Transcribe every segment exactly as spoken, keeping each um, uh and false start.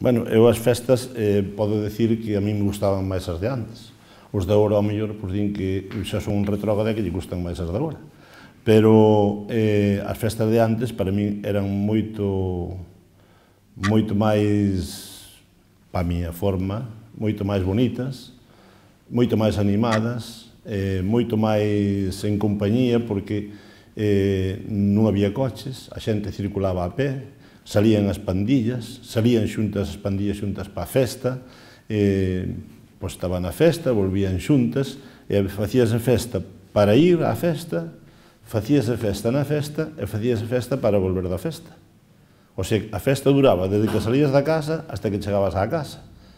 Bueno, eu as festas eh, podo decir que a mí me gustaban máis as de antes. Os de agora, ao mellor, pois din que xa son un retrógrado e que lle gustan máis as de agora. Pero eh, as festas de antes, para mí, eran moito, moito máis, pa miña forma, moito máis bonitas, moito máis animadas, eh, moito máis en compañía, porque eh, non había coches, a xente circulaba a pé, salían as pandillas, salían xuntas as pandillas xuntas para a festa, eh, pois estaban na festa, volvían xuntas, e facíase festa para ir á festa, facíase festa na festa, e facíase festa para volver da festa. O sea, a festa duraba desde que salías da casa hasta que chegabas á casa.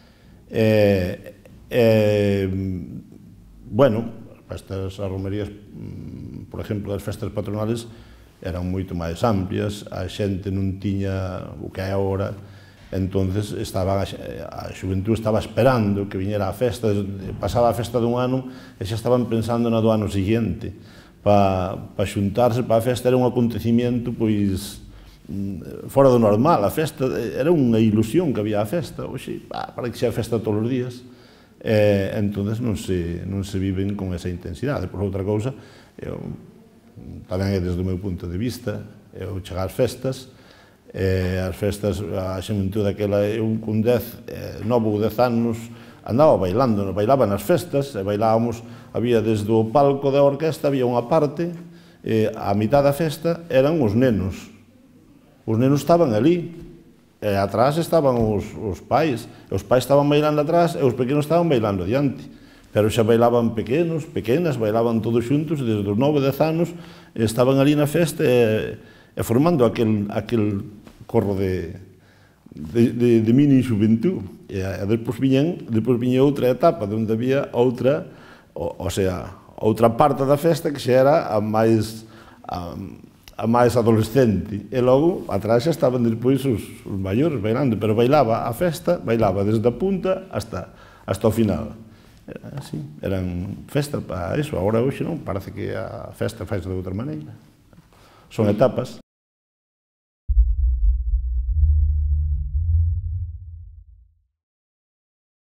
Eh, eh, bueno, estas romerías, por exemplo, as festas patronales, eran moito máis amplias, a xente non tiña o que é agora, entonces estaba, a xuventude estaba esperando que viñera a festa, pasaba a festa dun ano e xa estaban pensando na do ano seguinte. Para pa xuntarse para a festa era un acontecimiento pois fora do normal, a festa era unha ilusión que había a festa, oxe, para que xa a festa todos os días, e entonces non se, non se viven con esa intensidade. Por outra cousa, eu tamén é desde o meu punto de vista, eu chegar ás festas, e as festas, a xuventude daquela, eu con dez, nove ou dez anos, andaba bailando, bailaba nas festas, e bailábamos, había desde o palco da orquesta, había unha parte, e a mitad da festa eran os nenos. Os nenos estaban ali, e atrás estaban os, os pais, e os pais estaban bailando atrás, e os pequenos estaban bailando diante. Pero xa bailaban pequenos, pequenas, bailaban todos xuntos, desde os nove, dez anos, estaban ali na festa e, e formando aquel, aquel corro de, de, de, de mini xuventú. E, e depois viñan, depois viña outra etapa, onde había outra, o, o sea, outra parte da festa que xa era a máis, a, a máis adolescente. E logo, atrás xa estaban depois os, os maiores bailando, pero bailaba a festa, bailaba desde a punta hasta, hasta o final. Era así, eran festas para iso. Agora hoxe non, parece que a festa faz de outra maneira. Son etapas.